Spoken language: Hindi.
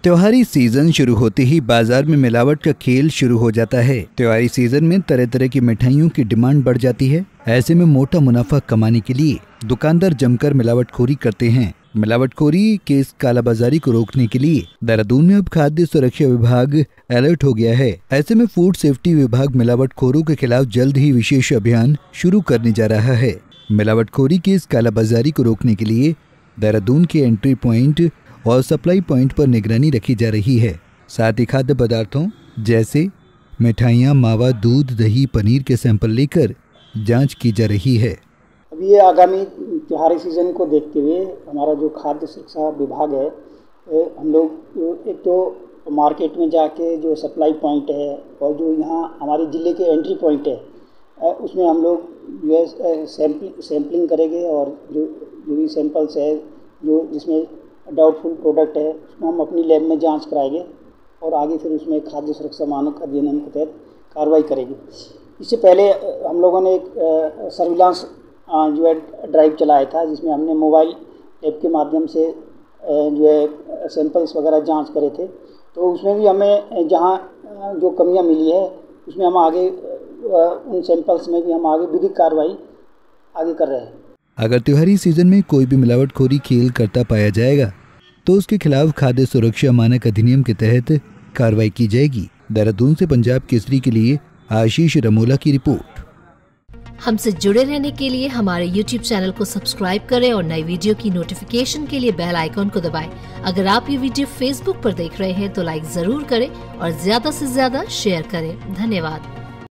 त्योहारी सीजन शुरू होते ही बाजार में मिलावट का खेल शुरू हो जाता है। त्योहारी सीजन में तरह तरह की मिठाइयों की डिमांड बढ़ जाती है। ऐसे में मोटा मुनाफा कमाने के लिए दुकानदार जमकर मिलावटखोरी करते हैं। मिलावटखोरी के इस कालाबाजारी को रोकने के लिए देहरादून में अब खाद्य सुरक्षा विभाग अलर्ट हो गया है। ऐसे में फूड सेफ्टी विभाग मिलावटखोरों के खिलाफ जल्द ही विशेष अभियान शुरू करने जा रहा है। मिलावटखोरी की इस कालाबाजारी को रोकने के लिए देहरादून के एंट्री पॉइंट और सप्लाई पॉइंट पर निगरानी रखी जा रही है। साथ ही खाद्य पदार्थों जैसे मिठाइयाँ, मावा, दूध, दही, पनीर के सैंपल लेकर जांच की जा रही है। अभी ये आगामी त्योहारी सीज़न को देखते हुए हमारा जो खाद्य सुरक्षा विभाग है, हम लोग एक तो मार्केट में जाके जो सप्लाई पॉइंट है और जो यहाँ हमारे ज़िले के एंट्री पॉइंट है, उसमें हम लोग जो है सैम्पलिंग करेंगे और जो भी सैंपल्स है जो जिसमें डाउटफुल प्रोडक्ट है उसको हम अपनी लैब में जांच कराएंगे और आगे फिर उसमें खाद्य सुरक्षा मानक अधिनियम के तहत कार्रवाई करेंगे। इससे पहले हम लोगों ने एक सर्विलांस जो है ड्राइव चलाया था, जिसमें हमने मोबाइल ऐप के माध्यम से जो है सैंपल्स वगैरह जांच करे थे। तो उसमें भी हमें जहां जो कमियां मिली है उसमें हम आगे उन सैंपल्स में भी हम आगे विधिक कार्रवाई आगे कर रहे हैं। अगर त्योहारी सीजन में कोई भी मिलावटखोरी खेल करता पाया जाएगा तो उसके खिलाफ खाद्य सुरक्षा मानक अधिनियम के तहत कार्रवाई की जाएगी। देहरादून से पंजाब केसरी के लिए आशीष रमोला की रिपोर्ट। हमसे जुड़े रहने के लिए हमारे YouTube चैनल को सब्सक्राइब करें और नई वीडियो की नोटिफिकेशन के लिए बेल आइकॉन को दबाएं। अगर आप ये वीडियो Facebook पर देख रहे हैं तो लाइक जरूर करें और ज्यादा से ज्यादा शेयर करें। धन्यवाद।